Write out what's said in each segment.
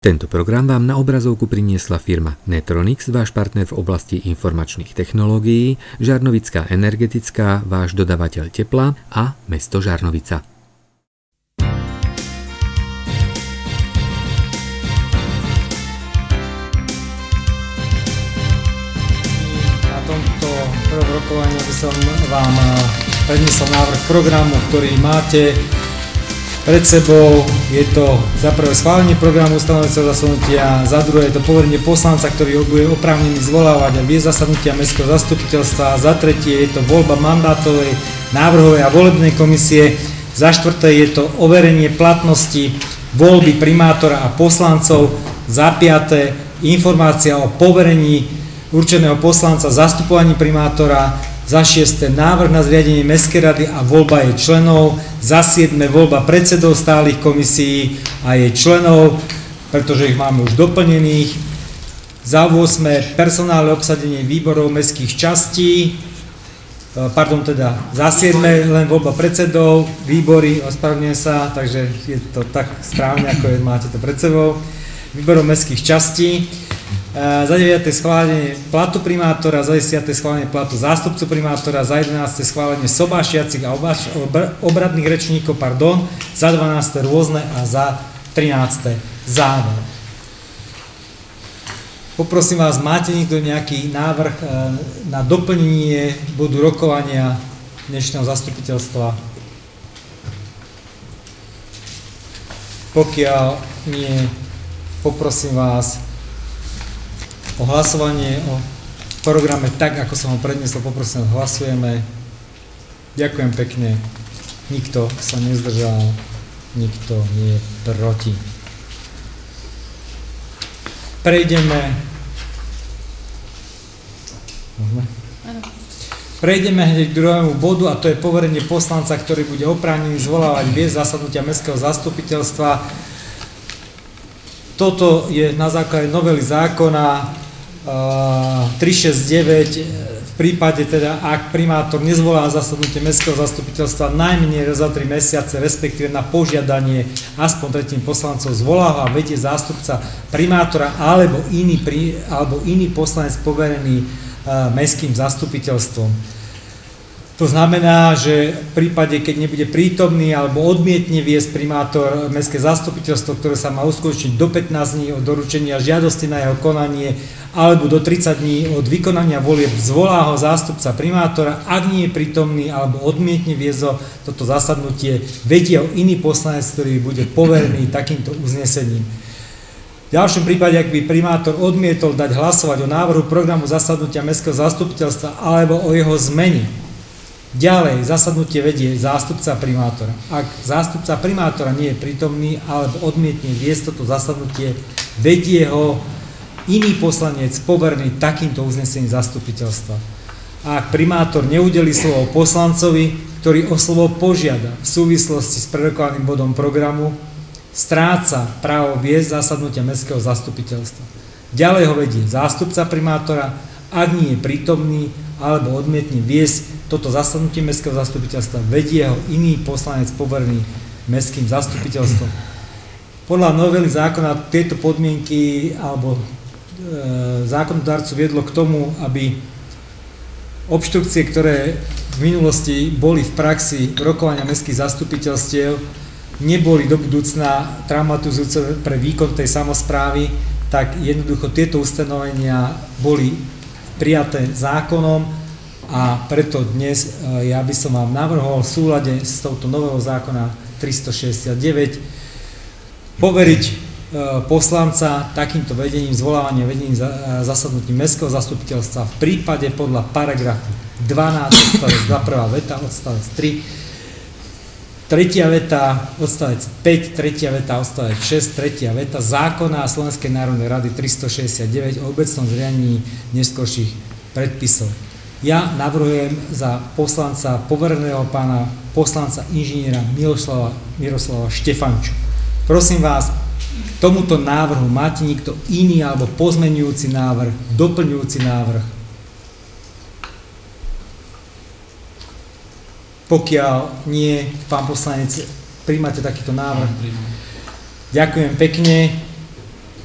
Tento program vám na obrazovku priniesla firma Netronix, váš partner v oblasti informačných technológií, Žarnovická energetická, váš dodavateľ tepla a mesto Žarnovica. Na tomto prvom rokovaní by som vám predniesol návrh programu, ktorý máte pred sebou. Je to za prvé schválenie programu ustanovujúceho zasadnutia, za druhé je to poverenie poslanca, ktorý bude oprávnený zvolávať a viesť zasadnutia mestského zastupiteľstva, za tretie je to voľba mandátovej, návrhovej a volebnej komisie, za štvrté je to overenie platnosti voľby primátora a poslancov, za piaté informácia o poverení určeného poslanca zastupovaní primátora, za šieste návrh na zriadenie mestskej rady a voľba jej členov, za siedme voľba predsedov stálych komisií a jej členov, pretože ich máme už doplnených, za 8 personálne obsadenie výborov mestských častí, za 7 len voľba predsedov, výbory, ospravedlňujem sa, takže je to tak správne, ako máte to pred sebou, výborov mestských častí. Za 9. schválenie platu primátora, za 10. schválenie platu zástupcu primátora, za 11. schválenie sobášiacich a obradných rečníkov, za 12. rôzne a za 13. záver. Poprosím vás, máte niekto nejaký návrh na doplnenie bodu rokovania dnešného zastupiteľstva? Pokiaľ nie, poprosím vás o hlasovanie o programe tak, ako som ho predniesol, poprosím, hlasujeme. Ďakujem pekne. Nikto sa nezdržal, nikto nie je proti. Prejdeme hneď k druhému bodu, a to je poverenie poslanca, ktorý bude oprávnený zvolávať viesť zasadnutia mestského zastupiteľstva. Toto je na základe novely zákona 369, v prípade teda, ak primátor nezvolá zasadnutie mestského zastupiteľstva najmenej za 3 mesiace, respektíve na požiadanie aspoň tretím poslancov zvoláva a vedie zástupca primátora alebo iný poslanec poverený mestským zastupiteľstvom. To znamená, že v prípade, keď nebude prítomný alebo odmietne viesť primátor mestské zastupiteľstvo, ktoré sa má uskutočniť do 15 dní od doručenia žiadosti na jeho konanie alebo do 30 dní od vykonania volieb, zvolá ho zástupca primátora, ak nie je prítomný alebo odmietne viesť toto zasadnutie, vedie ho iný poslanec, ktorý bude poverený takýmto uznesením. V ďalšom prípade, ak by primátor odmietol dať hlasovať o návrhu programu zasadnutia mestského zastupiteľstva alebo o jeho zmene, ďalej zasadnutie vedie zástupca primátora. Ak zástupca primátora nie je prítomný alebo odmietne viesť toto zasadnutie, vedie ho iný poslanec poverený takýmto uznesením zastupiteľstva. A ak primátor neudelí slovo poslancovi, ktorý o slovo požiada v súvislosti s prerokovaným bodom programu, stráca právo viesť zasadnutia mestského zastupiteľstva. Ďalej ho vedie zástupca primátora, ak nie je prítomný alebo odmietne viesť toto zasadnutie mestského zastupiteľstva, vedie ho iný poslanec poverený mestským zastupiteľstvom. Podľa novely zákona tieto podmienky alebo zákonodarcu viedlo k tomu, aby obštrukcie, ktoré v minulosti boli v praxi rokovania mestských zastupiteľstiev, neboli do budúcna traumatizujúce pre výkon tej samosprávy, tak jednoducho tieto ustanovenia boli prijaté zákonom a preto dnes ja by som vám navrhol v súlade s touto novelou zákona 369 poveriť poslanca takýmto vedením, zvolávania vedením zasadnutí mestského zastupiteľstva v prípade podľa paragrafu 12 odstavec 2 prvá veta, odstavec 3, tretia veta, odstavec 5, tretia veta, odstavec 6, tretia veta zákona Slovenskej národnej rady 369 o obecnom zriadení neskorších predpisov. Ja navrhujem za poslanca povereného pána poslanca inžiniera Miroslava Štefanču. Prosím vás, k tomuto návrhu máte niekto iný alebo pozmeňujúci návrh, doplňujúci návrh? Pokiaľ nie, pán poslanec, prijímate takýto návrh? Ďakujem pekne.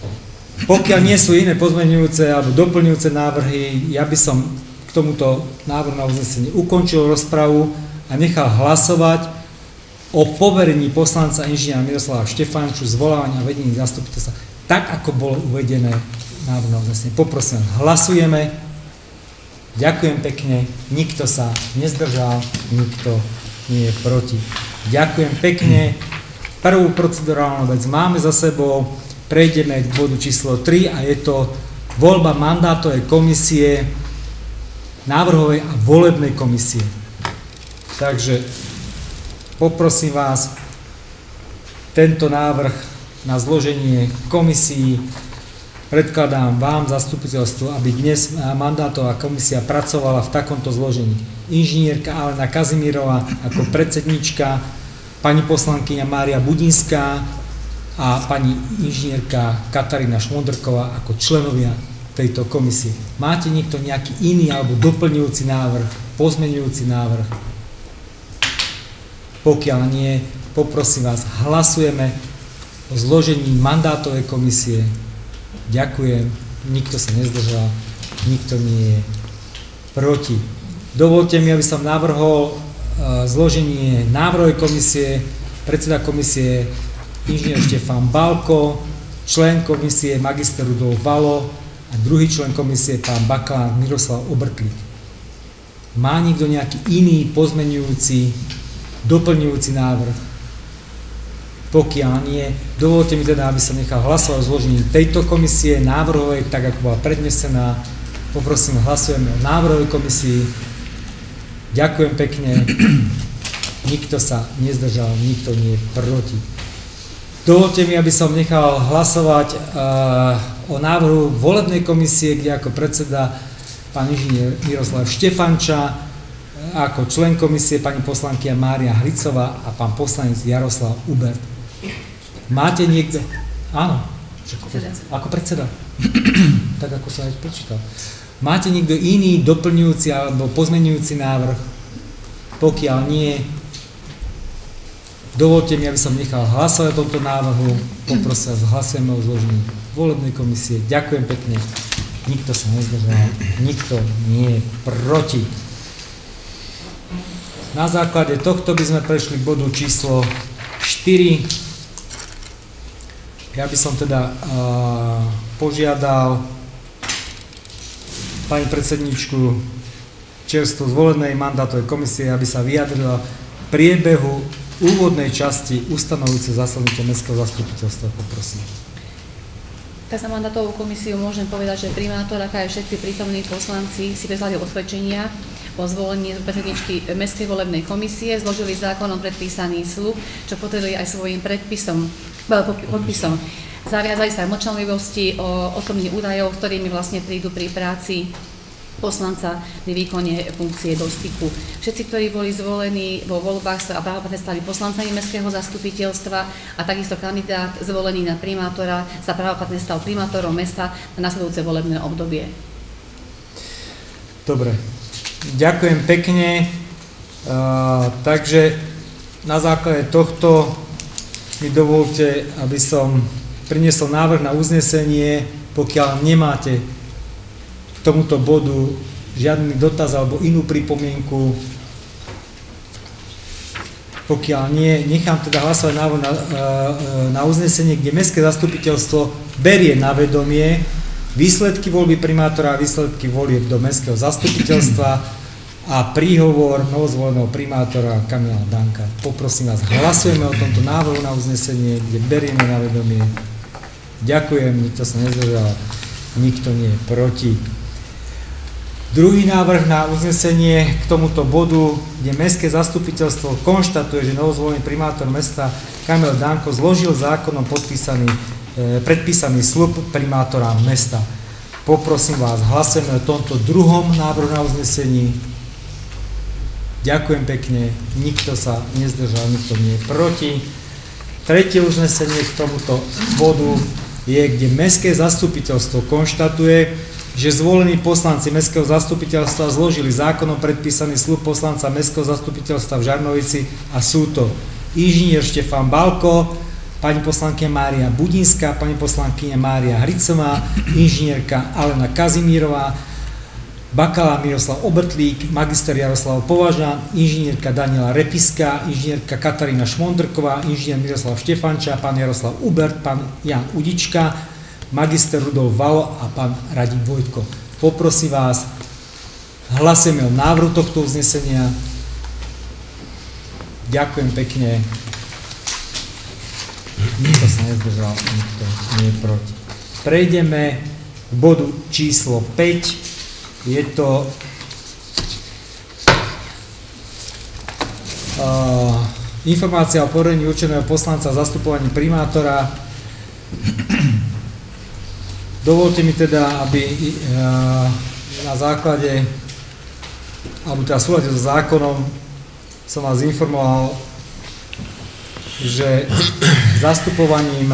Pokiaľ nie sú iné pozmeňujúce alebo doplňujúce návrhy, ja by som k tomuto návrhu na uznesenie ukončil rozpravu a nechal hlasovať o poverení poslanca inžiniera Miroslava Štefanču zvolávania vedení zastupiteľstva, tak ako bolo uvedené návrh na uznesenie. Poprosím, hlasujeme. Ďakujem pekne, nikto sa nezdržal, nikto nie je proti. Ďakujem pekne. Prvú procedurálnu vec máme za sebou, prejdeme k bodu číslo 3 a je to voľba mandátovej komisie, návrhovej a volebnej komisie. Takže poprosím vás, tento návrh na zloženie komisií predkladám vám, zastupiteľstvu, aby dnes mandátová komisia pracovala v takomto zložení. Inžinierka Alena Kazimírová ako predsednička, pani poslankyňa Mária Budinská a pani inžinierka Katarína Šmondrková ako členovia tejto komisie. Máte niekto nejaký iný alebo doplňujúci návrh, pozmeňujúci návrh? Pokiaľ nie, poprosím vás, hlasujeme o zložení mandátovej komisie. Ďakujem, nikto sa nezdržal, nikto nie je proti. Dovolte mi, aby som navrhol zloženie návrhovej komisie, predseda komisie inžinier Štefan Balko, člen komisie magister Rudolf Valo a druhý člen komisie pán bakalár Miroslav Obrtlík. Má niekto nejaký iný pozmeňujúci, doplňujúci návrh? Pokiaľ nie, dovolte mi teda, aby som nechal hlasovať o zložení tejto komisie návrhovej, tak ako bola prednesená. Poprosím, hlasujeme o návrhovej komisii. Ďakujem pekne. Nikto sa nezdržal, nikto nie je proti. Dovolte mi, aby som nechal hlasovať o návrhu volebnej komisie, kde ako predseda pán inžinier Miroslav Štefanča, ako člen komisie pani poslankyňa Mária Hlicová a pán poslanec Jaroslav Ubert. Máte niekto? Áno. Ako predseda. Tak ako som aj prečítal. Máte niekto iný doplňujúci alebo pozmeňujúci návrh? Pokiaľ nie, dovolte mi, aby som nechal hlasovať o tomto návrhu. Poprosím vás, hlasujeme o zložení volebnej komisie. Ďakujem pekne. Nikto sa nezdržal, nikto nie je proti. Na základe tohto by sme prešli k bodu číslo 4. Ja by som teda požiadal pani predsedničku čerstvo zvolenej mandátovej komisie, aby sa vyjadrila priebehu úvodnej časti ustanovujúce zasadnutie mestského zastupiteľstva. Poprosím. Tak za mandátovú komisiu môžem povedať, že primátor, ako aj všetci prítomní poslanci si prezvali osvedčenia po zvolení predsedničky Mestskej volebnej komisie, zložili zákonom predpísaný sľub, čo potvrdili aj svojím podpisom. Zaviazali sa mlčanlivosti o osobných údajov, ktorými vlastne prídu pri práci poslanca pri výkone funkcie do styku. Všetci, ktorí boli zvolení vo voľbách, sa právoplatne stali poslancami mestského zastupiteľstva a takisto kandidát zvolený na primátora sa právoplatne stal primátorom mesta na nasledujúce volebné obdobie. Dobre, ďakujem pekne. Takže na základe tohto mi dovolte, aby som priniesol návrh na uznesenie, pokiaľ nemáte k tomuto bodu žiadny dotaz alebo inú pripomienku. Pokiaľ nie, nechám teda hlasovať návrh na uznesenie, kde mestské zastupiteľstvo berie na vedomie výsledky voľby primátora a výsledky volieb do mestského zastupiteľstva a príhovor novozvoleného primátora Kamila Danka. Poprosím vás, hlasujeme o tomto návrhu na uznesenie, kde berieme na vedomie. Ďakujem, nikto sa nezdržal, nikto nie je proti. Druhý návrh na uznesenie k tomuto bodu, kde mestské zastupiteľstvo konštatuje, že novozvolený primátor mesta Kamil Danko zložil zákonom predpísaný sľub primátora mesta. Poprosím vás, hlasujeme o tomto druhom návrhu na uznesení. Ďakujem pekne, nikto sa nezdržal, nikto nie je proti. Tretie uznesenie k tomuto bodu je, kde mestské zastupiteľstvo konštatuje, že zvolení poslanci mestského zastupiteľstva zložili zákonom predpísaný sľub poslanca mestského zastupiteľstva v Žarnovici a sú to inžinier Štefan Balko, pani poslankyňa Mária Budinská, pani poslankyňa Mária Hricová, inžinierka Alena Kazimírová, bakalár Miroslav Obertlík, magister Jaroslav Považan, inžinierka Daniela Repiská, inžinierka Katarína Šmondrková, inžinier Miroslav Štefanča, pán Jaroslav Ubert, pán Jan Udička, magister Rudolf Valo a pán Radim Vojtko. Poprosím vás, hlasujeme o návrhu tohto uznesenia. Ďakujem pekne. Nikto sa nezdržal, nikto nie je proti. Prejdeme k bodu číslo 5. Je to informácia o poverení určeného poslanca a zastupovaní primátora. Dovolte mi teda, aby na základe, alebo teda v súlade so zákonom som vás informoval, že zastupovaním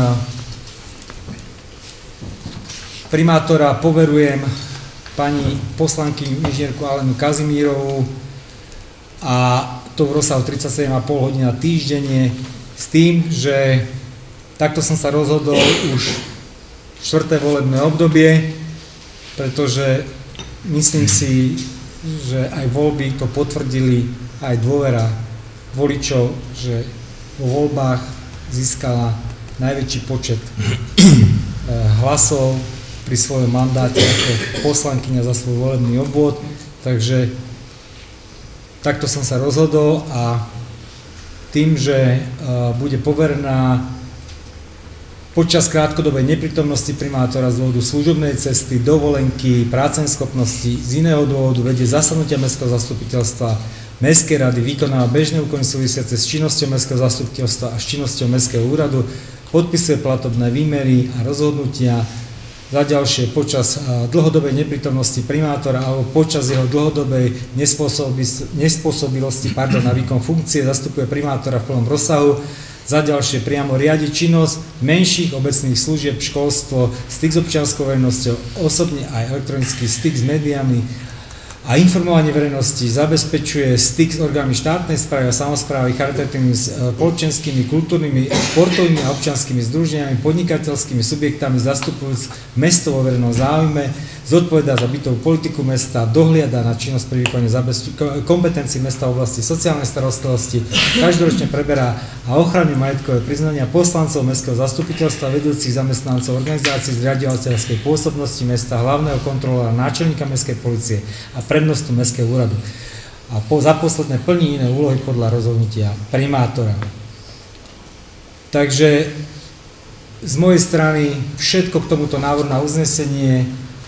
primátora poverujem pani poslankyňu inžinierku Alenu Kazimírovú a to v rozsahu 37,5 hodín týždenne s tým, že takto som sa rozhodol už 4. volebné obdobie, pretože myslím si, že aj voľby to potvrdili, aj dôvera voličov, že vo voľbách získala najväčší počet hlasov pri svojom mandáte ako poslankyňa za svoj volebný obvod, takže takto som sa rozhodol a tým, že bude poverená počas krátkodobej neprítomnosti primátora z dôvodu služobnej cesty, dovolenky, práceschopnosti, z iného dôvodu vedie zasadnutia mestského zastupiteľstva, mestskej rady, vykonáva bežné úkony súvisiace s činnosťou mestského zastupiteľstva a s činnosťou mestského úradu, podpisuje platobné výmery a rozhodnutia. Za ďalšie, počas dlhodobej neprítomnosti primátora alebo počas jeho dlhodobej nespôsobilosti na výkon funkcie zastupuje primátora v plnom rozsahu. Za ďalšie, priamo riadi činnosť menších obecných služieb, školstvo, styk s občianskou verejnosťou, osobne aj elektronický styk s médiami a informovanie verejnosti, zabezpečuje styk s orgánmi štátnej správy a samosprávy, charitatívnymi, spoločenskými, kultúrnymi, športovými a občianskými združeniami, podnikateľskými subjektami, zastupujúc mesto vo verejnom záujme, zodpovedá za bytovú politiku mesta, dohliada na činnosť pri výkone kompetencií mesta v oblasti sociálnej starostlivosti, každoročne preberá a ochraňuje majetkové priznania poslancov mestského zastupiteľstva, vedúcich zamestnancov organizácií zriaďovateľskej pôsobnosti mesta, hlavného kontrolóra, náčelníka mestskej polície a prednostu mestského úradu. A za posledné plní iné úlohy podľa rozhodnutia primátora. Takže z mojej strany všetko k tomuto návrhu na uznesenie.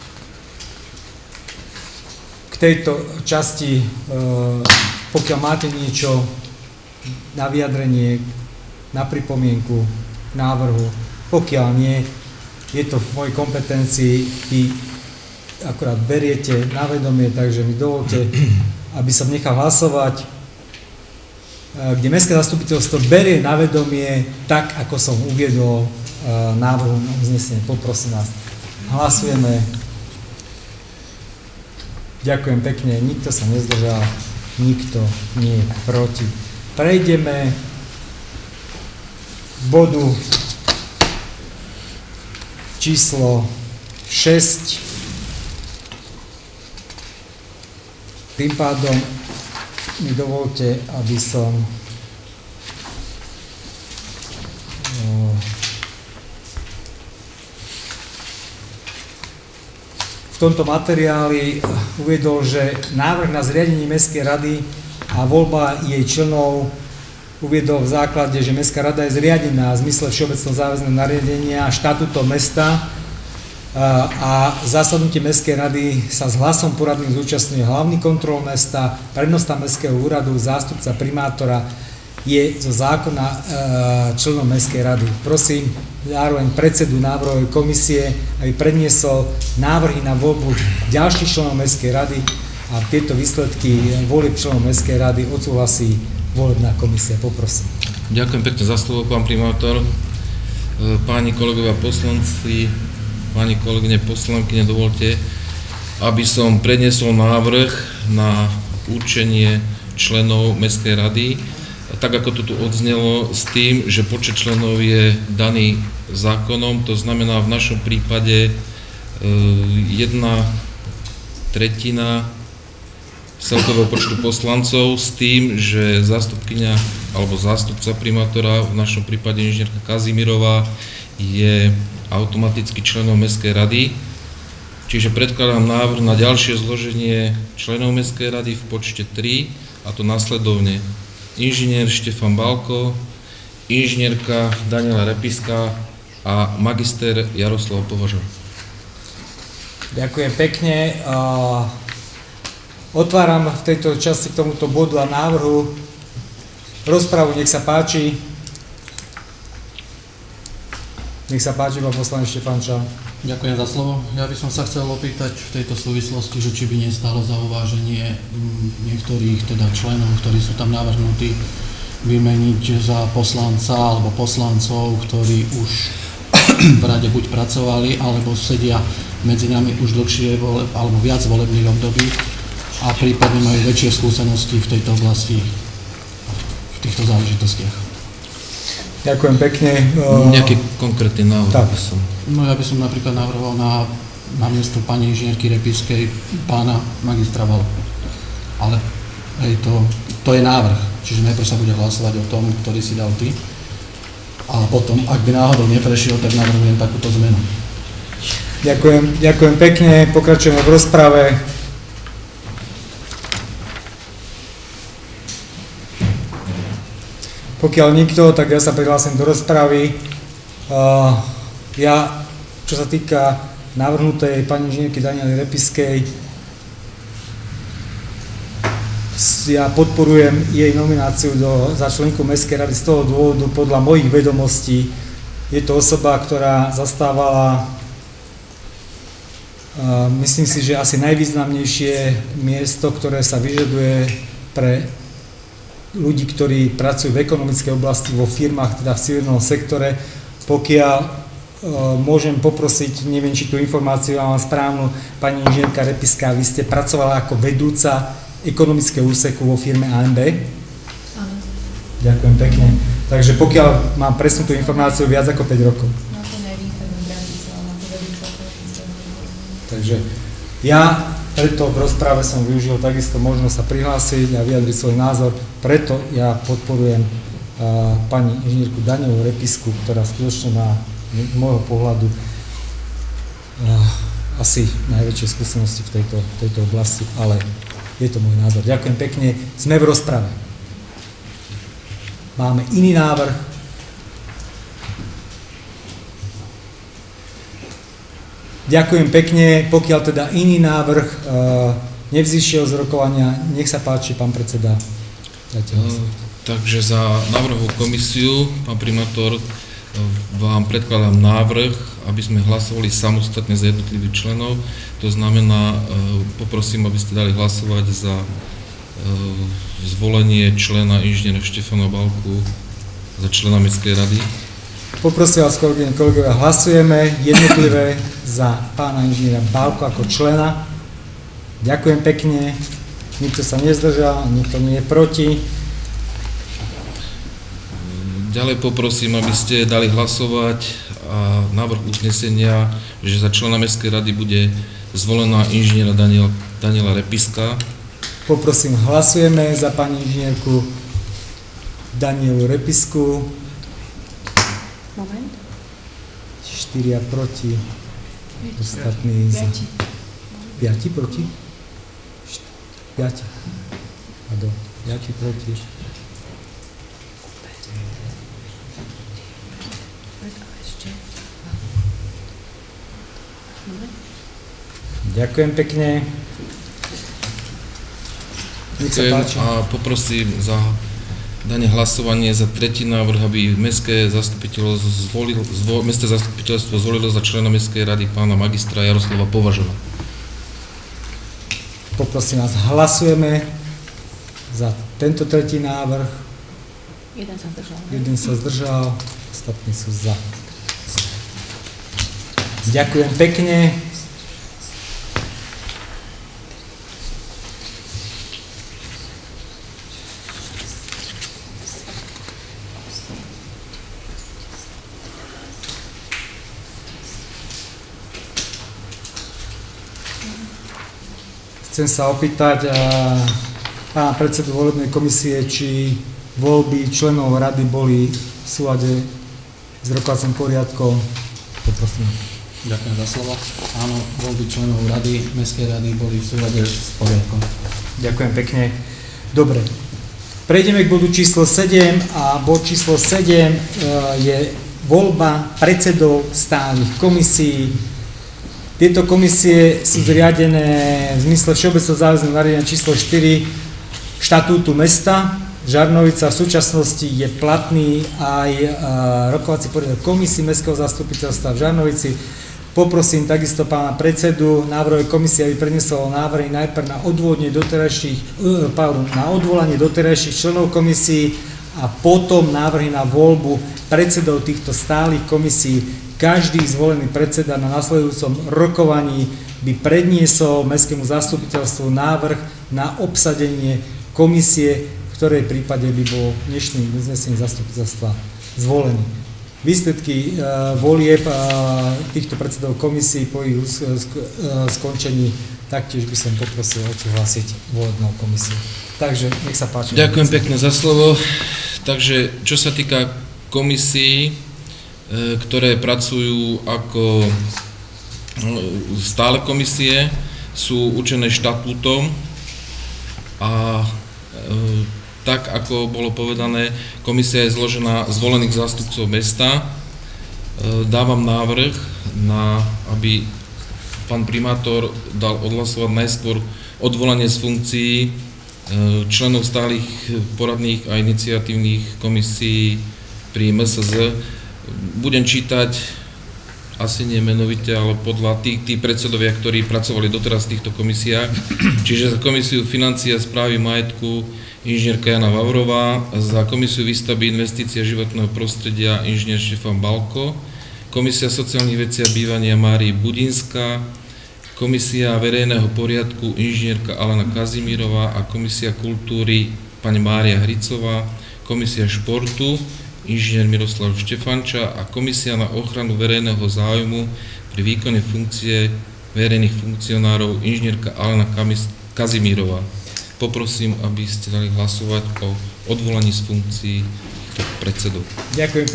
K tejto časti, pokiaľ máte niečo na vyjadrenie, na pripomienku, návrhu, pokiaľ nie, je to v mojej kompetencii, vy akurát beriete na vedomie, takže mi dovolte, aby som nechal hlasovať, kde mestské zastupiteľstvo berie na vedomie tak, ako som uviedol návrhu na uznesenie. Poprosím vás, hlasujeme. Ďakujem pekne, nikto sa nezdržal, nikto nie je proti. Prejdeme k bodu číslo 6. Tým pádom mi dovolte, aby som v tomto materiáli uviedol, že návrh na zriadenie Mestskej rady a voľba jej členov uviedol v základe, že Mestská rada je zriadená v zmysle všeobecného záväzného nariadenia štatútom mesta a zasadnutie Mestskej rady sa s hlasom poradných zúčastňuje hlavný kontrolór mesta, prednosta Mestského úradu, zástupca primátora, je zo zákona členom Mestskej rady. Prosím zároveň predsedu návrhovej komisie, aby predniesol návrhy na voľbu ďalších členov Mestskej rady a tieto výsledky volieb členov Mestskej rady odsúhlasí volebná komisia. Poprosím. Ďakujem pekne za slovo, pán primátor. Páni kolegovia poslanci, páni kolegyne poslankyne, dovolte, aby som predniesol návrh na určenie členov Mestskej rady. tak ako to tu odznelo, s tým, že počet členov je daný zákonom, to znamená v našom prípade 1/3 celkového počtu poslancov s tým, že zástupkyňa alebo zástupca primátora, v našom prípade inžinierka Kazimírová, je automaticky členom Mestskej rady. Čiže predkladám návrh na ďalšie zloženie členov Mestskej rady v počte 3, a to nasledovne: inžinier Štefan Bálko, inžinierka Daniela Repiská a magister Jaroslav Považa. Ďakujem pekne. Otváram v tejto časti k tomuto bodu a návrhu rozpravu, nech sa páči. Nech sa páči, pán poslanec Štefanča. Ďakujem za slovo. Ja by som sa chcel opýtať v tejto súvislosti, že či by nestálo za uváženie niektorých teda členov, ktorí sú tam navrhnutí, vymeniť za poslanca alebo poslancov, ktorí už v rade buď pracovali, alebo sedia medzi nami už dlhšie alebo viac volebných období a prípadne majú väčšie skúsenosti v tejto oblasti, v týchto záležitostiach. Ďakujem pekne. Nejaký konkrétny návrh by som. No ja by som napríklad navrhoval na miesto pani inžinierky Repiskej pána magistra Valu. Ale hej, to je návrh, čiže najprv sa bude hlasovať o tom, ktorý si dal ty. A potom, ak by náhodou neprešiel, tak navrhujem takúto zmenu. Ďakujem pekne, pokračujeme v rozprave. Pokiaľ nikto, tak ja sa prihlásim do rozpravy. Čo sa týka navrhnutej pani inžinierky Daniely Repiskej, ja podporujem jej nomináciu za členku Mestskej rady z toho dôvodu, podľa mojich vedomostí. Je to osoba, ktorá zastávala, myslím si, že asi najvýznamnejšie miesto, ktoré sa vyžaduje pre ľudí, ktorí pracujú v ekonomickej oblasti, vo firmách, teda v civilnom sektore. Pokiaľ môžem poprosiť, neviem, či tú informáciu mám správnu, pani inžinierka Repiská, vy ste pracovala ako vedúca ekonomického úseku vo firme AMB? Áno. Ďakujem pekne. Takže pokiaľ mám presnú tú informáciu, viac ako 5 rokov. No to nevím, tak Bratislava, vedúca. Takže ja preto v rozprave som využil takisto možnosť sa prihlásiť a vyjadriť svoj názor. Preto ja podporujem pani inžinierku Danielu Repisku, ktorá skutočne má z môjho pohľadu asi najväčšie skúsenosti v tejto oblasti, ale je to môj názor. Ďakujem pekne. Sme v rozprave. Máme iný návrh. Ďakujem pekne. Pokiaľ teda iný návrh nevzýšiel z rokovania, nech sa páči, pán predseda. Takže za návrhovú komisiu, pán primátor, vám predkladám návrh, aby sme hlasovali samostatne za jednotlivých členov. To znamená, poprosím, aby ste dali hlasovať za zvolenie člena inžiniera Štefana Bálku za člena Mestskej rady. Poprosím vás, kolegyne, kolegovia, hlasujeme jednotlivé za pána inžiniera Bálku ako člena. Ďakujem pekne. Nikto sa nezdržal, nikto nie je proti. Ďalej poprosím, aby ste dali hlasovať a návrh uznesenia, že za člena Mestskej rady bude zvolená inžiniera Daniela Repiska. Poprosím, hlasujeme za pani inžinierku Danielu Repisku. Moment. 4 proti. Ostatní za. 5 proti? 5. Pardon. 5 proti. Ďakujem pekne. Nech sa páči. A poprosím za dane hlasovanie za tretí návrh, aby Mestské zastupiteľstvo zvolilo za člena Mestskej rady pána magistra Jaroslava Považova. Poprosím vás, hlasujeme za tento tretí návrh. Jeden sa zdržal, ostatní sú za. Ďakujem pekne. chcem sa opýtať pána predsedu volebnej komisie, či voľby členov rady boli v súlade s rokovacím poriadkom. Poprosím. Ďakujem za slovo. Áno, voľby členov rady, mestskej rady boli v súlade s poriadkom. Ďakujem pekne. Dobre. Prejdeme k bodu číslo 7 a bod číslo 7 je voľba predsedov stálych komisií. Tieto komisie sú zriadené v zmysle Všeobecného záväzného nariadenia číslo 4 štatútu mesta Žarnovica. V súčasnosti je platný aj rokovací poriadok komisí Mestského zastupiteľstva v Žarnovici. Poprosím takisto pána predsedu návrhovej komisie, aby predniesol návrhy najprv na odvolanie doterajších členov komisí a potom návrhy na voľbu predsedov týchto stálych komisí. Každý zvolený predseda na nasledujúcom rokovaní by predniesol Mestskému zastupiteľstvu návrh na obsadenie komisie, v ktorej prípade by bol dnešným uznesením zastupiteľstva zvolený. Výsledky volieb týchto predsedov komisí po ich skončení taktiež by som poprosil odsúhlasiť volebnou komisiu. Takže nech sa páči. Ďakujem pekne za slovo. Takže čo sa týka komisí, ktoré pracujú ako stále komisie, sú určené štatútom a tak, ako bolo povedané, komisia je zložená z volených zástupcov mesta. Dávam návrh, aby pán primátor dal odhlasovať najskôr odvolanie z funkcií členov stálych poradných a iniciatívnych komisí pri MSZ. Budem čítať asi nie menovite, ale podľa tých predsedovia, ktorí pracovali doteraz v týchto komisiách. Čiže za komisiu financií a správy majetku inžinierka Jana Vavrová, za komisiu výstavby investícií a životného prostredia inžinier Štefan Balko, komisia sociálnych vecí a bývania Mária Budinská, komisia verejného poriadku inžinierka Alena Kazimírová a komisia kultúry pani Mária Hricová, komisia športu inžinier Miroslav Štefanča a komisia na ochranu verejného záujmu pri výkone funkcie verejných funkcionárov inžinierka Alena Kazimírová. Poprosím, aby ste dali hlasovať o odvolaní z funkcií predsedov. Ďakujem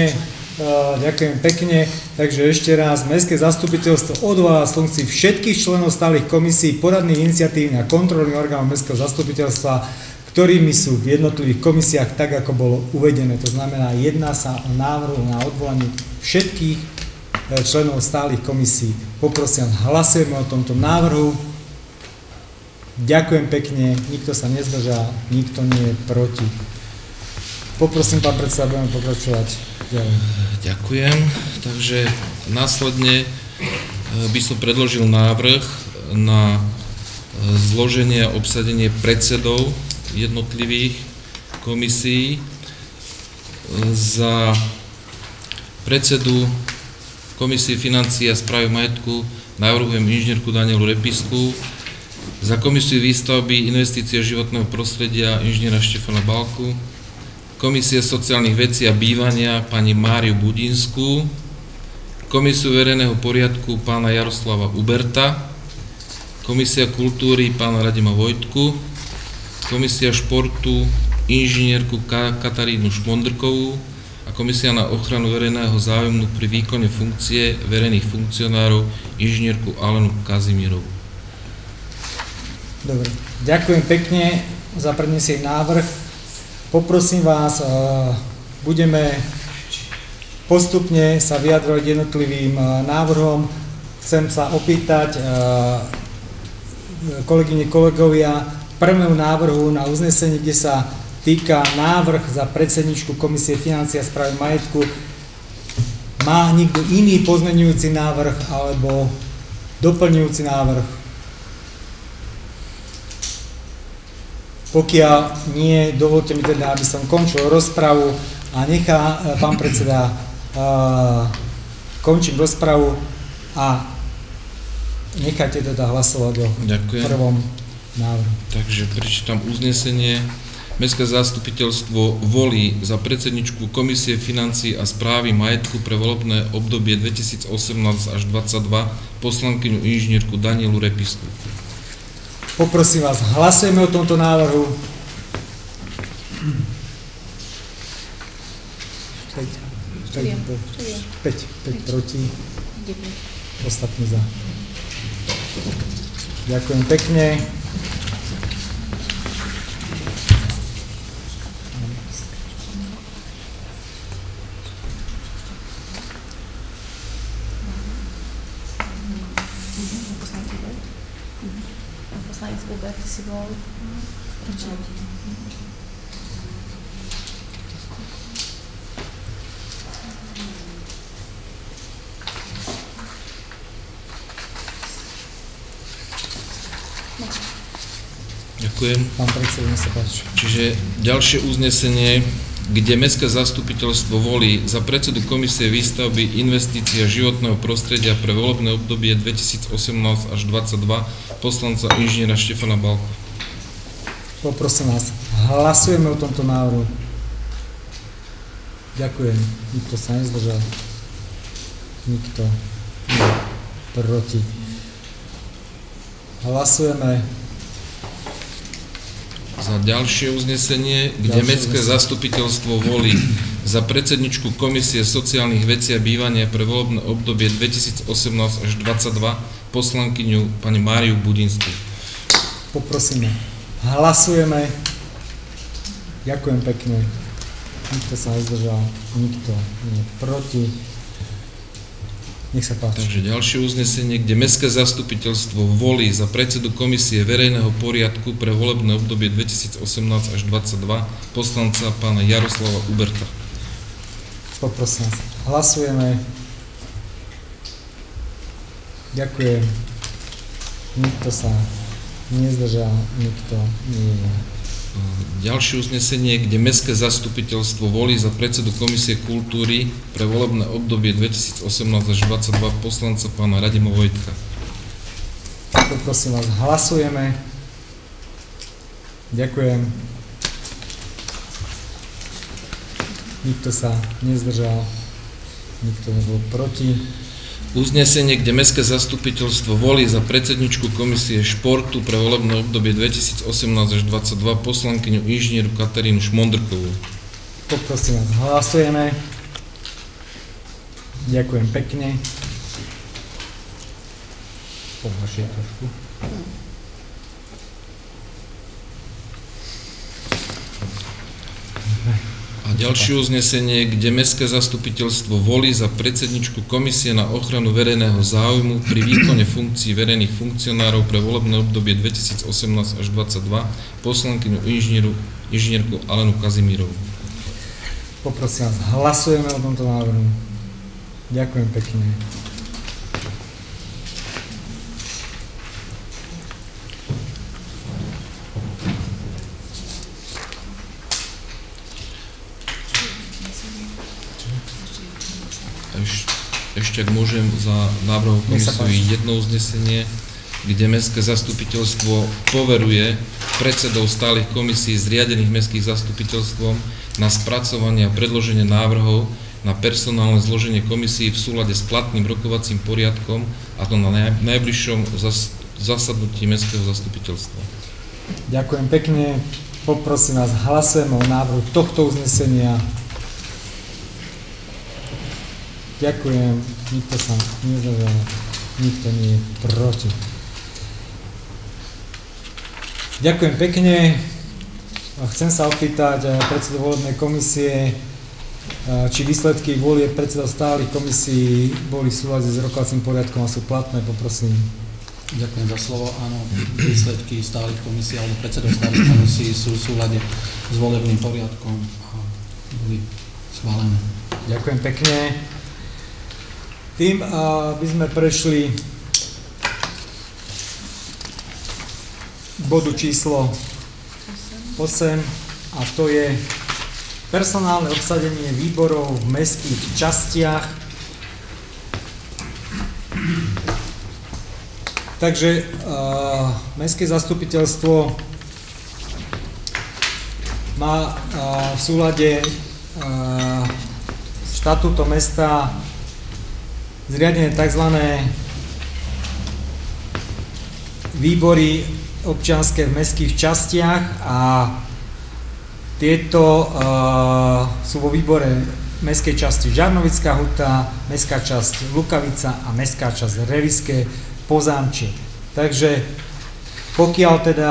pekne. Takže ešte raz, Mestské zastupiteľstvo odvoláva z funkcií všetkých členov stálych komisí, poradných iniciatívnych a kontrolných orgánov Mestského zastupiteľstva, ktorými sú v jednotlivých komisiách tak, ako bolo uvedené. To znamená, jedná sa o návrhu na odvolanie všetkých členov stálych komisí. Poprosím, hlasujeme o tomto návrhu. Ďakujem pekne, nikto sa nezdržal, nikto nie je proti. Poprosím, pán predseda, budeme pokračovať ďalej. Ďakujem. Takže následne by som predložil návrh na zloženie a obsadenie predsedov jednotlivých komisií. Za predsedu komisie financií a správy majetku navrhujem inžinierku Danielu Repisku, za komisiu výstavby investície životného prostredia inžiniera Štefana Balku, komisia sociálnych vecí a bývania pani Máriu Budinskú, komisiu verejného poriadku pána Jaroslava Uberta, komisia kultúry pána Radima Vojtku, komisia športu inžinierku Katarínu Šmondrkovú a komisia na ochranu verejného záujmu pri výkone funkcie verejných funkcionárov inžinierku Alenu Kazimírovú. Dobre, ďakujem pekne za prednesený návrh. Poprosím vás, budeme postupne sa vyjadrovať jednotlivým návrhom. Chcem sa opýtať, kolegyne, kolegovia, prvému návrhu na uznesenie, kde sa týka návrh za predsedničku Komisie financií a správy majetku. Má niekto iný pozmeňujúci návrh alebo doplňujúci návrh? Pokiaľ nie, dovolte mi teda, aby som končil rozpravu a nechá pán predseda, končím rozpravu a nechajte teda hlasovať o prvom návrhu. Takže prečítam uznesenie. Mestské zastupiteľstvo volí za predsedničku Komisie financií a správy majetku pre volebné obdobie 2018 až 2022 poslankyňu inžinierku Danielu Repisku. Poprosím vás, hlasujeme o tomto návrhu. 5 proti, ostatní za. Ďakujem pekne. Poslanec Buber, ty si bol proti. Ďakujem. Pán predseda, nech sa páči. Čiže ďalšie uznesenie, kde Mestské zastupiteľstvo volí za predsedu Komisie výstavby investícií a životného prostredia pre volebné obdobie 2018 až 2022 poslanca inžiniera Štefana Balka. Poprosím vás, hlasujeme o tomto návrhu. Ďakujem. Nikto sa nezdržal. Nikto nie proti. Hlasujeme za ďalšie uznesenie, kde Mestské zastupiteľstvo volí za predsedničku Komisie sociálnych vecí a bývania pre volebné obdobie 2018 až 2022 poslankyňu pani Máriu Budinskú. Poprosíme. Hlasujeme. Ďakujem pekne. Nikto sa nezdržal. Nikto nie proti. Nech sa páči. Takže ďalšie uznesenie, kde Mestské zastupiteľstvo volí za predsedu Komisie verejného poriadku pre volebné obdobie 2018 až 2022 poslanca pána Jaroslava Uberta. Poprosím vás. Hlasujeme. Ďakujem. Nikto sa nezdržal. Nikto nie. Ďalšie uznesenie, kde Mestské zastupiteľstvo volí za predsedu Komisie kultúry pre volebné obdobie 2018 až 2022 poslanca pána Radima Vojtka. Poprosím vás, hlasujeme. Ďakujem. Nikto sa nezdržal. Nikto nebol proti. Uznesenie, kde Mestské zastupiteľstvo volí za predsedničku Komisie športu pre volebné obdobie 2018 až 2022 poslankyňu inžinieru Katarínu Šmondrkovú. Poprosím vás, hlasujeme. Ďakujem pekne. Pohľašie trošku. A ďalšie uznesenie, kde Mestské zastupiteľstvo volí za predsedničku Komisie na ochranu verejného záujmu pri výkone funkcií verejných funkcionárov pre volebné obdobie 2018 až 2022 poslankyňu inžinierku Alenu Kazimírovú. Poprosím vás, hlasujeme o tomto návrhu. Ďakujem pekne. Ešte ak môžem za návrhovú komisiu jedno uznesenie, kde Mestské zastupiteľstvo poveruje predsedov stálych komisí zriadených Mestským zastupiteľstvom na spracovanie a predloženie návrhov na personálne zloženie komisí v súlade s platným rokovacím poriadkom, a to na najbližšom zasadnutí Mestského zastupiteľstva. Ďakujem pekne. Poprosím vás, hlasujeme o návrhu tohto uznesenia. Ďakujem. Nikto sa nezdržal. Nikto nie je proti. Ďakujem pekne. Chcem sa opýtať predsedu volebnej komisie, či výsledky volieb predsedov stálych komisí boli v súlade s rokovacím poriadkom a sú platné. Poprosím. Ďakujem za slovo. Áno, výsledky stálych komisí alebo predsedov stálych komisí sú v súlade s volebným poriadkom a boli schválené. Ďakujem pekne. Tým by sme prešli k bodu číslo 8, a to je personálne obsadenie výborov v mestských častiach. Takže mestské zastupiteľstvo má v súlade štatútom mesta zriadené tzv. výbory občianske v mestských častiach a tieto sú vo výbore mestskej časti Žarnovická Huta, mestská časť Lukavica a mestská časť Reviské Pozámčie. Takže pokiaľ teda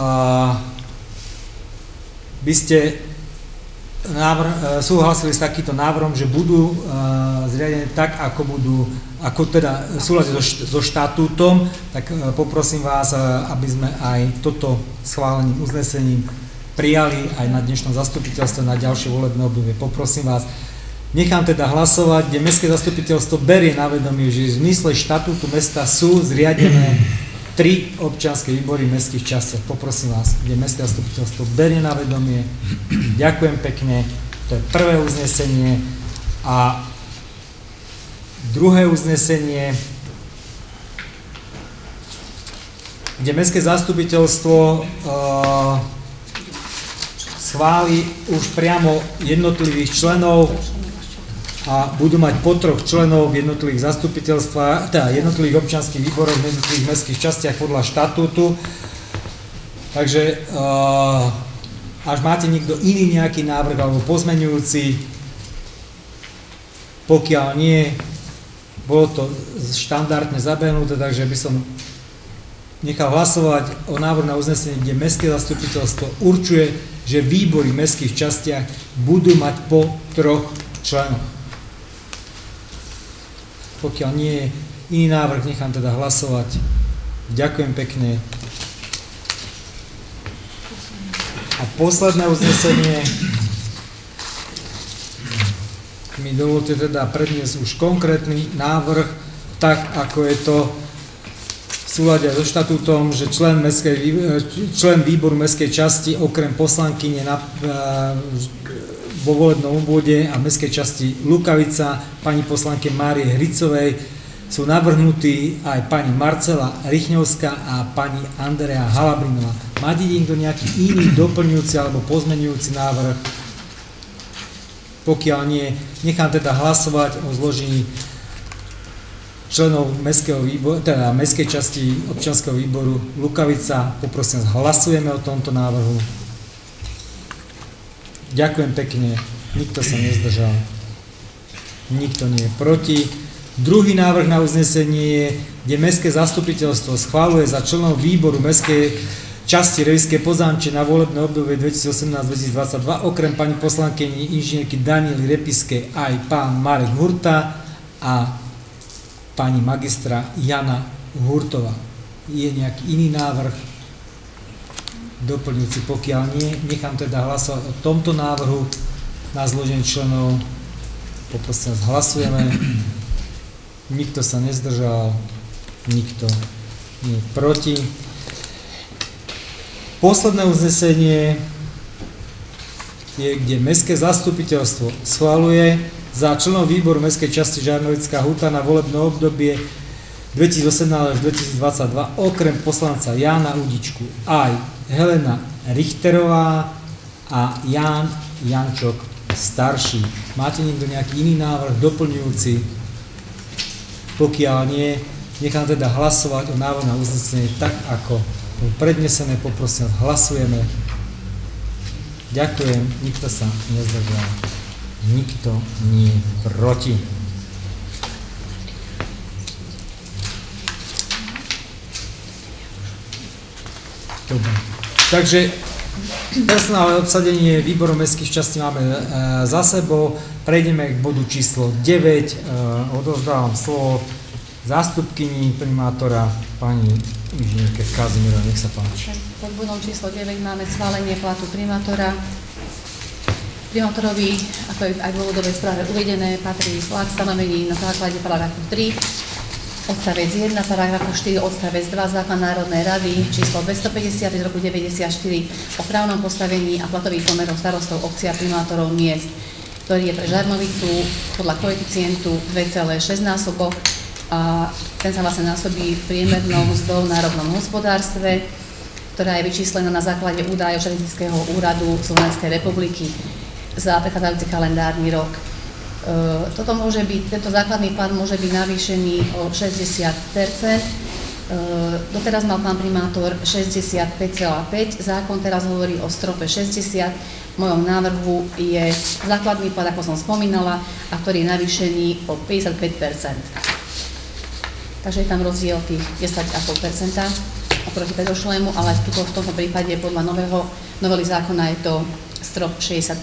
by ste súhlasili s takýmto návrhom, že budú zriadené tak, ako teda v súlade so štatútom, tak poprosím vás, aby sme aj toto schváleným uznesením prijali aj na dnešnom zastupiteľstve na ďalšie volebné obdobie. Poprosím vás, nechám teda hlasovať, kde mestské zastupiteľstvo berie na vedomie, že v zmysle štatútu mesta sú zriadené 3 občianske výbory v mestských častiach. Poprosím vás, kde mestské zastupiteľstvo berie na vedomie. Ďakujem pekne. To je prvé uznesenie. A druhé uznesenie, kde mestské zastupiteľstvo schváli už priamo jednotlivých členov a budú mať po 3 členov v jednotlivých zastupiteľstvách, teda jednotlivých občianskych výboroch v jednotlivých mestských častiach podľa štatútu. Takže až máte niekto iný nejaký návrh alebo pozmeňujúci, pokiaľ nie, bolo to štandardne zabehnuté, takže by som nechal hlasovať o návrhu na uznesenie, kde mestské zastupiteľstvo určuje, že výbory v mestských častiach budú mať po 3 členoch. Pokiaľ nie je iný návrh, nechám teda hlasovať. Ďakujem pekne. A posledné uznesenie mi dovolte teda predniesť už konkrétny návrh, tak ako je to v súlade so štatútom, že člen výboru mestskej časti okrem poslankyne vo volebnom obvode a mestskej časti Lukavica pani poslanky Márie Hricovej sú navrhnutí aj pani Marcela Richňovská a pani Andrea Halabrinová. Máte niekto nejaký iný doplňujúci alebo pozmeňujúci návrh? Pokiaľ nie, nechám teda hlasovať o zložení členov mestského výboru, teda mestskej časti občianskeho výboru Lukavica. Poprosím, hlasujeme o tomto návrhu. Ďakujem pekne, nikto sa nezdržal, nikto nie je proti. Druhý návrh na uznesenie je, kde mestské zastupiteľstvo schvaľuje za členov výboru mestskej časti Reviské Pozámčie na volebné obdobie 2018-2022 okrem pani poslankyni inžinierky Daniely Repiskej aj pán Marek Hurta a pani magistra Jana Hurtová. Je nejaký iný návrh doplňujúci? Pokiaľ nie, nechám teda hlasovať o tomto návrhu na zloženie členov. Poprosím vás, hlasujeme. Nikto sa nezdržal, nikto nie je proti. Posledné uznesenie je, kde mestské zastupiteľstvo schvaľuje za členov výboru mestskej časti Žarnovická Huta na volebné obdobie 2018 až 2022 okrem poslanca Jána Udičku aj Helena Richterová a Ján Jančok starší. Máte niekto nejaký iný návrh doplňujúci? Pokiaľ nie, nechám teda hlasovať o návrhu na uznesenie tak, ako prednesené. Poprosím, hlasujeme. Ďakujem, nikto sa nezdržal, nikto nie je proti. Dobre. Takže personálne obsadenie výboru mestských častí máme za sebou. Prejdeme k bodu číslo 9. Odovzdávam slovo zástupkyni primátora pani inžinierke Kazimírovej. Nech sa páči. Pod bodom číslo 9 máme schválenie platu primátora. Primátorovi, ako je aj v dôvodovej správe uvedené, patrí plat stanovený na základe paragrafu 3, odstavec 1, paragrafu 4, odstavec 2 zákona Národnej rady číslo 250 z roku 94 o právnom postavení a platových pomerov starostov obcí a primátorov miest, ktorý je pre Žarnovicu podľa koeficientu 2,6 násobok a ten sa vlastne násobí priemernou mzdou v národnom hospodárstve, ktorá je vyčíslená na základe údajov štatistického úradu Slovenskej republiky za prechádzajúci kalendárny rok. Tento základný plat môže byť navýšený o 60% Doteraz mal pán primátor 65,5, zákon teraz hovorí o strope 60, v mojom návrhu je základný plat, ako som spomínala, a ktorý je navýšený o 55%. Takže je tam rozdiel tých 10,5% oproti predošlému, ale v tomto prípade podľa novely zákona je to strop 60%.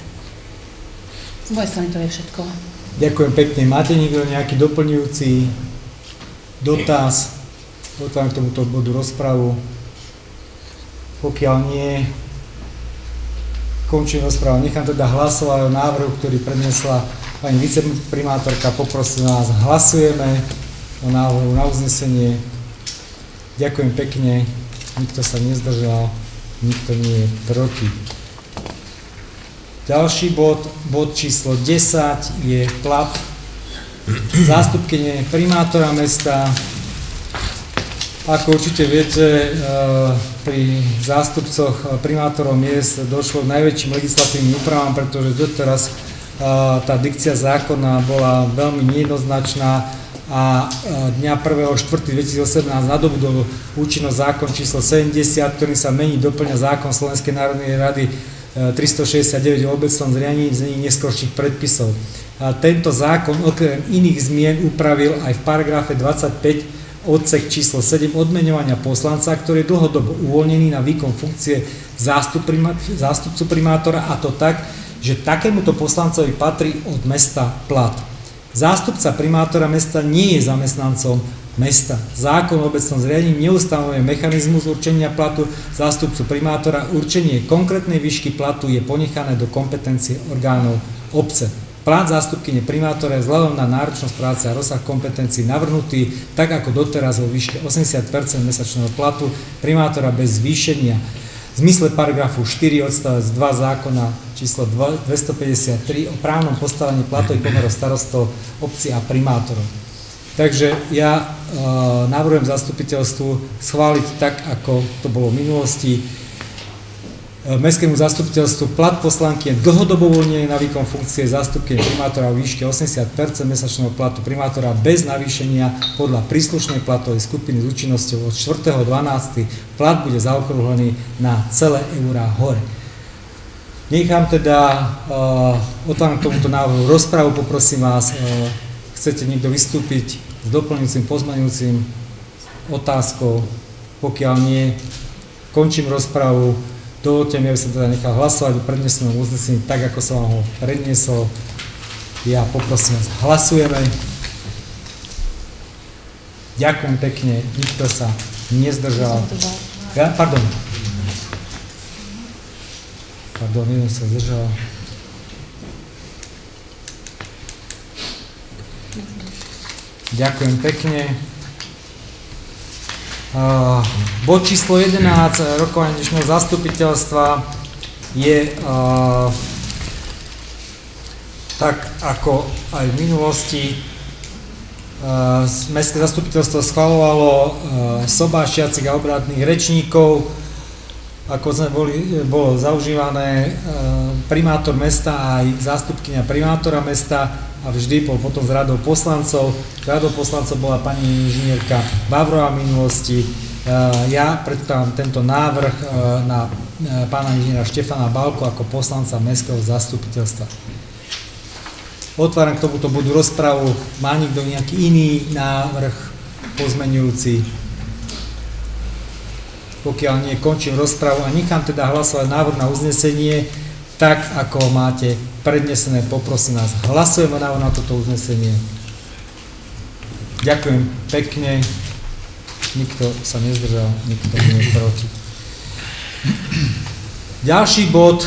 Z mojej strany to je všetko. Ďakujem pekne. Máte niekto nejaký doplňujúci dotaz? Otváram k tomuto bodu rozpravu. Pokiaľ nie, končím rozpravu. Nechám teda hlasovať o návrhu, ktorý prednesla pani viceprimátorka. Poprosím vás, hlasujeme o návrhu na uznesenie. Ďakujem pekne. Nikto sa nezdržal, nikto nie je proti. Ďalší bod číslo 10 je plat zástupkyne primátora mesta. Ako určite viete, pri zástupcoch primátorov miest došlo k najväčším legislatívnym úpravám, pretože doteraz tá dikcia zákona bola veľmi nejednoznačná a dňa 1.4.2018 nadobudol účinnosť zákon číslo 70, ktorým sa mení, doplňa zákon Slovenskej národnej rady 369 o obecnom zriadení znení neskorších predpisov. A tento zákon okrem iných zmien upravil aj v paragrafe 25 odsek číslo 7 odmeňovania poslanca, ktorý je dlhodobo uvoľnený na výkon funkcie zástupcu primátora, a to tak, že takémuto poslancovi patrí od mesta plat. Zástupca primátora mesta nie je zamestnancom mesta. Zákon o obecnom zriadení neustanovuje mechanizmus určenia platu zástupcu primátora. Určenie konkrétnej výšky platu je ponechané do kompetencie orgánov obce. Plat zástupkyne primátora je vzhľadom na náročnosť práce a rozsah kompetencií navrhnutý tak ako doteraz vo výške 80% mesačného platu primátora bez zvýšenia. V zmysle paragrafu 4 odstavec 2 zákona číslo 253 o právnom postavení platových pomerov starostov obci a primátorov. Takže ja navrhujem zastupiteľstvu schváliť tak, ako to bolo v minulosti. Mestskému zastupiteľstvu plat poslanky je dlhodobo uvoľnený na výkon funkcie zástupkyne primátora vo výške 80% mesačného platu primátora bez navýšenia podľa príslušnej platovej skupiny s účinnosťou od 4.12. Plat bude zaokrúhlený na celé eurá hore. Nechám teda, otváram k tomuto návrhu rozpravu, poprosím vás, chcete niekto vystúpiť s doplňujúcim, pozmeňujúcim otázkou? Pokiaľ nie, končím rozpravu. Dovoľte mi, aby som teda nechal hlasovať o prednesenom uznesení tak, ako som vám ho predniesol. Ja poprosím vás, hlasujeme. Ďakujem pekne, nikto sa nezdržal. Pardon, jeden sa zdržal. Ďakujem pekne. Bod číslo 11 rokovania dnešného zastupiteľstva je tak ako aj v minulosti. Mestské zastupiteľstvo schvaľovalo sobášiacich a obradných rečníkov, ako sme bolo zaužívané primátor mesta aj zástupkyňa primátora mesta a vždy bol potom s radou poslancov. Radou poslancov bola pani inžinierka Vavrová v minulosti. Ja predkladám tento návrh na pána inžiniera Štefana Balku ako poslanca mestského zastupiteľstva. Otváram k tomuto bodu rozpravu. Má niekto nejaký iný návrh pozmeňujúci? Pokiaľ nie, končím rozpravu a nechám teda hlasovať návrh na uznesenie tak, ako máte prednesené. Poprosím vás, hlasujeme na toto uznesenie. Ďakujem pekne. Nikto sa nezdržal, nikto nie je proti. Ďalší bod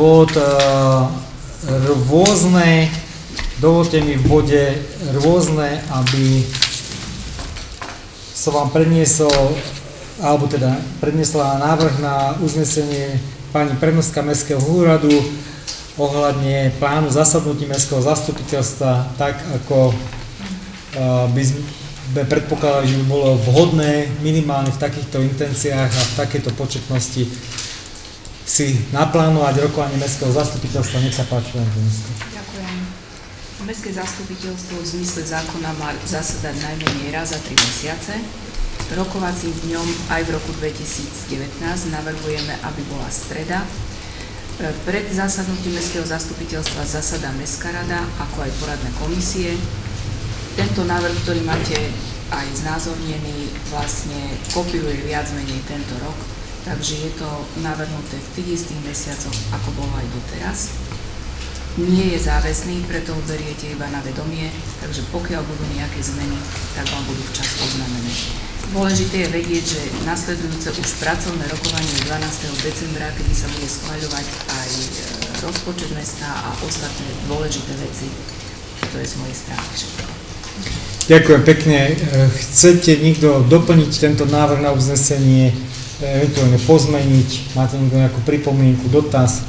rôzne. Dovolte mi v bode rôzne, aby som vám predniesol, alebo teda predniesla návrh na uznesenie pani prednostka Mestského úradu ohľadne plánu zasadnutí Mestského zastupiteľstva, tak ako by sme predpokladali, že by bolo vhodné minimálne v takýchto intenciách a v takejto početnosti si naplánovať rokovanie Mestského zastupiteľstva. Nech sa páči, len Ďakujem. Mestské zastupiteľstvo v zmysle zákona má zasadať najmenej raz za 3 mesiace. Rokovacím dňom aj v roku 2019 navrhujeme, aby bola streda. Pred zasadnutím Mestského zastupiteľstva zasadá Mestská rada, ako aj poradné komisie. Tento návrh, ktorý máte aj znázornený, vlastne kopíruje viac menej tento rok, takže je to navrhnuté v tých istých mesiacoch, ako bolo aj doteraz. Nie je záväzný, preto ho beriete iba na vedomie, takže pokiaľ budú nejaké zmeny, tak vám budú včas oznámené. Dôležité je vedieť, že nasledujúce už pracovné rokovanie 12. decembra, kedy sa bude schvaľovať aj rozpočet mesta a ostatné dôležité veci. To je z mojej strany všetko. Ďakujem pekne. Chcete niekto doplniť tento návrh na uznesenie, eventuálne pozmeniť? Máte niekto nejakú pripomienku, dotaz?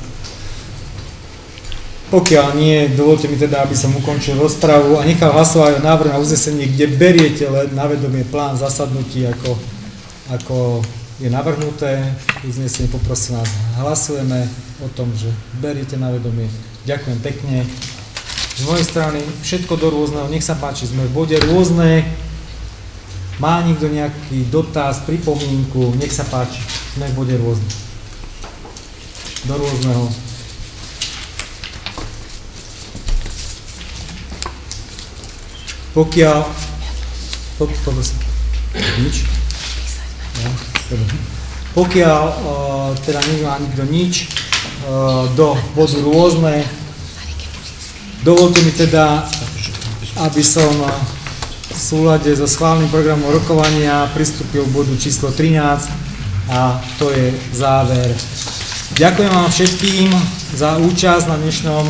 Pokiaľ nie, dovolte mi teda, aby som ukončil rozpravu a nechal hlasovať o návrh na uznesenie, kde beriete len na vedomie plán zasadnutí, ako je navrhnuté. Uznesenie, poprosím vás, hlasujeme o tom, že beriete na vedomie. Ďakujem pekne. Z mojej strany všetko do rôzneho, nech sa páči, sme v bode rôzne. Má niekto nejaký dotaz, pripomienku, nech sa páči, sme v bode rôzne. Do rôzneho. Pokiaľ teda nemá nikto nič, do bodu rôzne, dovolte mi teda, aby som v súlade so schváleným programom rokovania pristúpil k bodu číslo 13 a to je záver. Ďakujem vám všetkým za účasť na dnešnom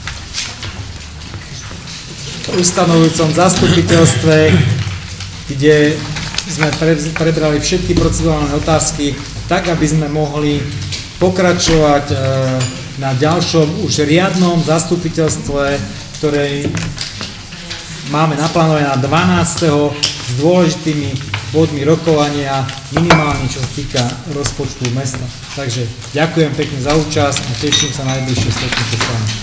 ustanovujúcom zastupiteľstve, kde sme prebrali všetky procedurálne otázky, tak aby sme mohli pokračovať na ďalšom už riadnom zastupiteľstve, ktoré máme naplánované na 12. s dôležitými bodmi rokovania, minimálne čo sa týka rozpočtu mesta. Takže ďakujem pekne za účasť a teším sa na najbližšie stretnutie s vami.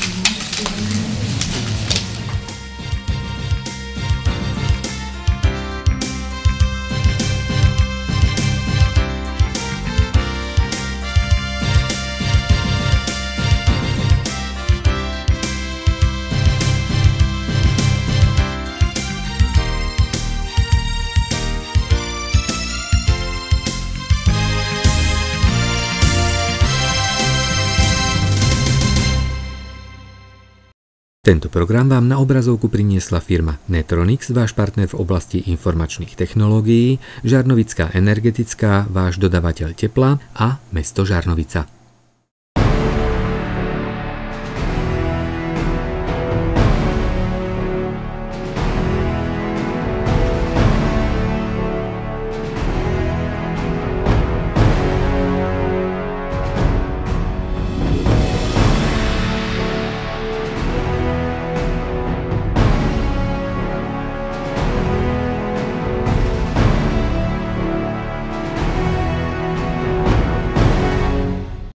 Tento program vám na obrazovku priniesla firma Netronix, váš partner v oblasti informačných technológií, Žarnovická energetická, váš dodavateľ tepla a mesto Žarnovica.